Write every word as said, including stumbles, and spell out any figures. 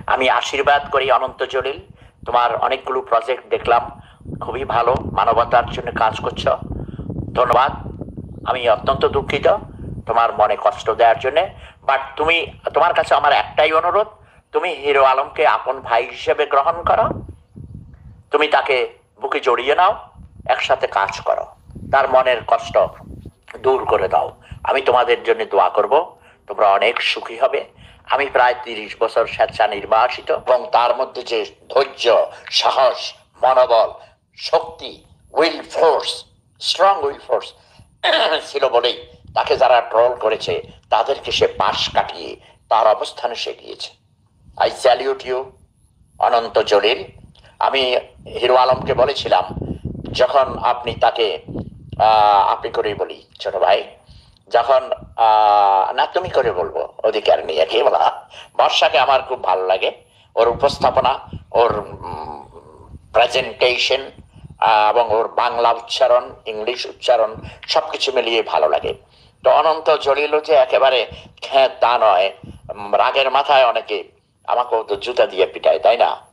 আমি আশীর্বাদ করি অনন্ত জলিল, তোমার অনেকগুলো প্রজেক্ট দেখলাম, খুবই ভালো, মানবতার জন্য কাজ করছো, ধন্যবাদ। আমি অত্যন্ত দুঃখিত তোমার মনে কষ্ট দেওয়ার জন্য, বাট তুমি, তোমার কাছে আমার একটাই অনুরোধ, তুমি হিরো আলমকে আপন ভাই হিসেবে গ্রহণ করো, তুমি তাকে বুকে জড়িয়ে নাও, একসাথে কাজ করো, তার মনের কষ্ট দূর করে দাও। আমি তোমাদের জন্য দোয়া করব, তোমরা অনেক সুখী হবে। আমি প্রায় তিরিশ বছর স্বেচ্ছা নির্বাসিত, এবং তার মধ্যে যে ধৈর্য, সাহস, মনোবল, শক্তি, will force, strong will force ছিল বলেই তাকে যারা ট্রল করেছে তাদেরকে সে পাশ কাটিয়ে তার অবস্থানে সে গিয়েছে। I salute you Ananta Jalil. আমি হিরো আলমকে বলেছিলাম, যখন আপনি তাকে আপনি করেই বলি ছোট ভাই, যখন না তুমি করে বলবো, অধিকার নিয়ে কে বলা, বর্ষাকে আমার খুব ভালো লাগে, ওর উপস্থাপনা, ওর প্রেজেন্টেশন এবং ওর বাংলা উচ্চারণ, ইংলিশ উচ্চারণ সবকিছু মিলিয়ে ভালো লাগে। তো অনন্ত জলিলও যে একেবারে খ্যাত তা নয়, রাগের মাথায় অনেকে আমাকেও তো জুতা দিয়ে পিটায়, তাই না?